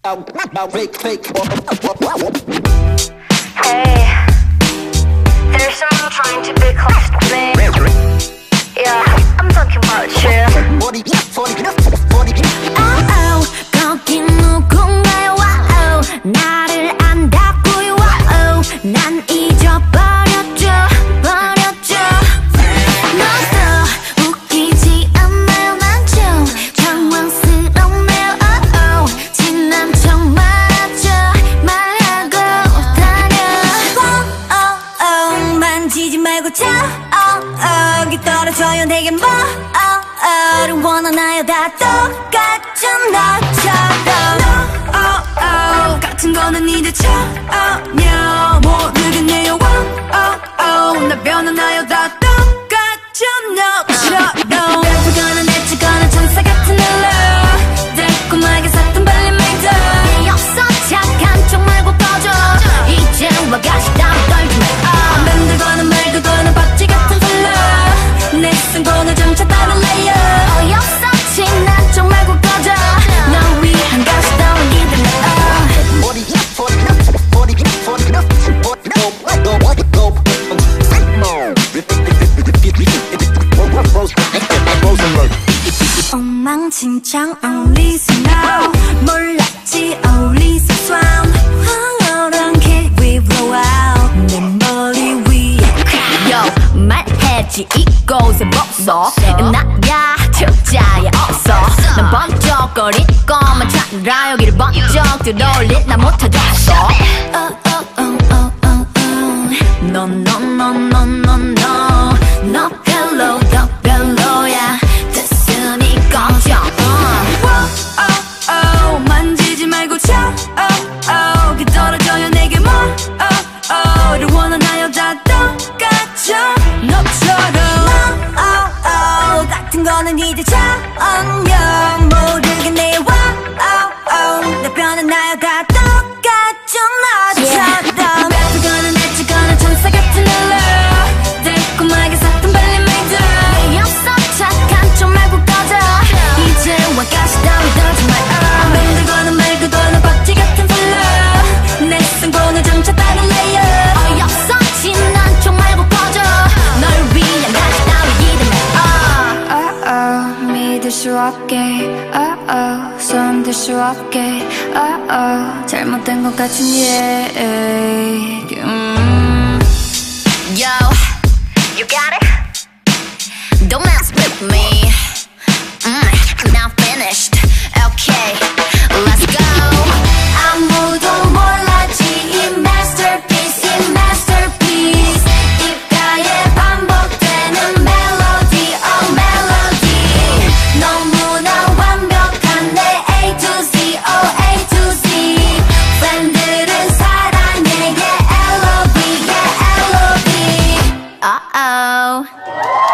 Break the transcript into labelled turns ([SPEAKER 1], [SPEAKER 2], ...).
[SPEAKER 1] Hey, there's someone trying to be close to me. Yeah, I'm talking about you.
[SPEAKER 2] Oh, 거기 누군가요? Wow, 나를 안다고요? Wow, 난 잊어버렸죠, 버렸죠. 너도 웃기지 않나요? 난 좀 당황스럽네요. Oh, oh, 지난 척 말하죠, 말하고 다녀. Oh, oh, oh, 만지지 말고 쳐. Oh, oh, 기 떨어져요 내게 뭐? Oh, oh, 원하나요? 다 똑같죠 너처럼. No, oh, oh, 같은 거는 이제 처음이야. 모르겠네요. Oh, oh, 나 변하나요? 다 똑같죠 너처럼. 별표거나 내치거나 천사 같은 룰러 달콤하게 샀던 발림메이드 내 없어 착한 척 말고 꺼져. 이제 와가시 땀 떨지 마. 만들거나 말거나 박쥐 같은 플러 내 승공을 점차 다른 레이어. 어이없어 지난 척 말고 꺼져. 널 위한 가시 따윈 기대네. 엉망진창 어울리세 now. 몰랐지 어울리세 swam. 황홀한 길 we blow out. 내 머리 위에 Yo 말해지 이곳에 벗어. 나야 철자에 없어. 난 번쩍거릴 것만 찾느라 여기를 번쩍 들어올릴 나 못해줬어. No no no no no no. 너 별로 더 별로야. 됐으니 꺼져. Oh oh, 만지지 말고 쳐. Oh oh, 기 떨어져요 내게 뭐? Oh oh를 원하나요? 다 똑같죠 너처럼. Oh oh, 같은 거는 이제 처음이야. 모르겠네요. Oh oh, 나 변하나요? 다 똑같죠 너처럼. 별표거나 내치거나 천사 같은 룰러 달콤하게 샀던 발림메이드 내 없어 착한 척 말고 꺼져. 이제 와가시 따위 떨지 마. 만들거나 말거나 박쥐 같은 플러 내 승공을 점차 다른 레이어. 어이없어 지난 척 말고 꺼져. 널 위한 가시 따위 기대네. 믿을 수 없게 손들 수 없게 잘못된 것 같은 얘기. Yo, you got it? Don't mess with me. Now finished. Okay, let's go. 아무도 몰랐지 이 masterpiece, 이 masterpiece. 입가에 반복되는 멜로디, oh 멜로디. 너무나 완벽한 내 A to Z, oh A to Z. 팬들은 사랑해, yeah, LOV, yeah, LOV. Uh-oh.